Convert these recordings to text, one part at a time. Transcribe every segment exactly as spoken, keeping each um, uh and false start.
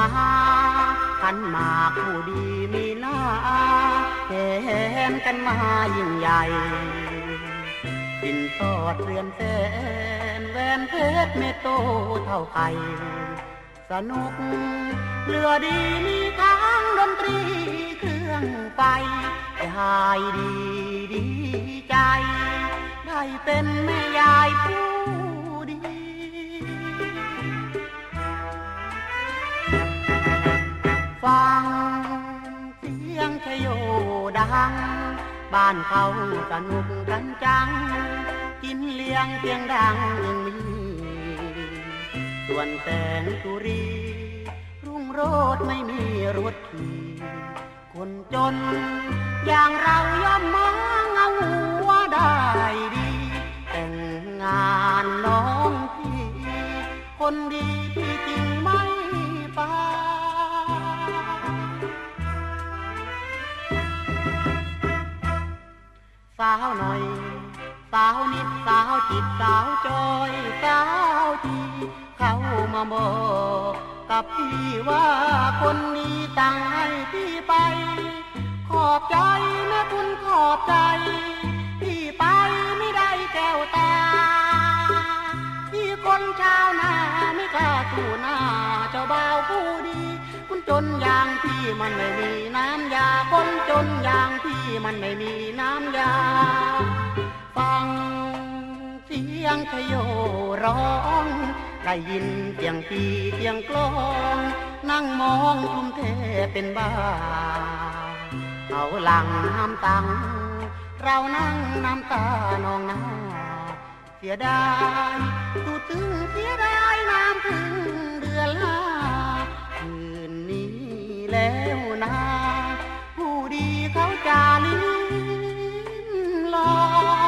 มาขันหมากผู้ดีมีหน้าแทนกันมายิ่งใหญ่สินสอดเรือนแสนแหวนเพชรเม็ดโตเท่าไข่สนุกเรือดีมีทั้งดนตรีเครื่องไฟให้หายดีดีใจได้เป็นแม่ยายผู้ดีฟังเสียงชโยดังบ้านเขาสนุกกันจังกินเลี้ยงเสียงดังยังมีส่วนแสงสุรีรุ่งโรจน์ไม่มีรถขี่คนจนอย่างเราย่อมมองเอาหัวได้ดีแต่งงานน้องพี่คนดีที่จริงไม่ไปสาวหน่อยสาวนิดสาวจิตสาวจอยสาวทีเขามาบอกกับพี่ว่าคนนี้ตั้งให้พี่ไปขอบใจนะคุณขอบใจพี่ไปไม่ได้แก้วตาพี่คนชาวนาไม่กล้าสู้หน้าเจ้าบ่าวผู้ดีคนจนอย่างพี่มันไม่มีน้ำยาคนจนอย่างพี่มันไม่มีน้ำยาฟังเสียงชโยร้องได้ยินเสียงปีเสียงกลองนั่งมองทุ่มเทเป็นบ้าเอาหลังน้ำตังเรานั่งน้ำตานองหน้าเสียดายตูตึงเสียดายน้ำพึ่งเดือนละคืนนี้แล้วนะผู้ดีเขาจะลิ้นลอ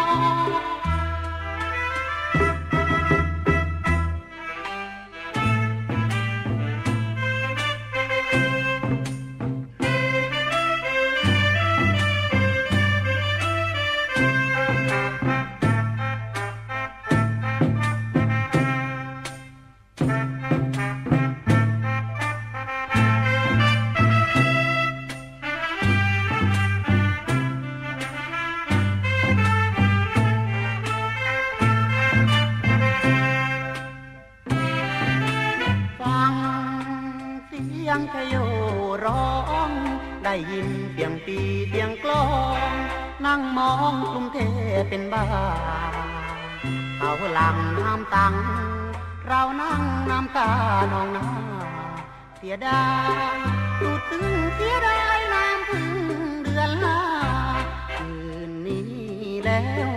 ชโยร้องได้ยินเสียงปีเสียงกลองนั่งมองกรุงเทพเป็นบ้าเขาหลังน้ำตังเรานั่งน้ำตานองหน้าเสียดายตูดตึงเสียดายน้ำพึ่งเดือนละคืนนี้แล้ว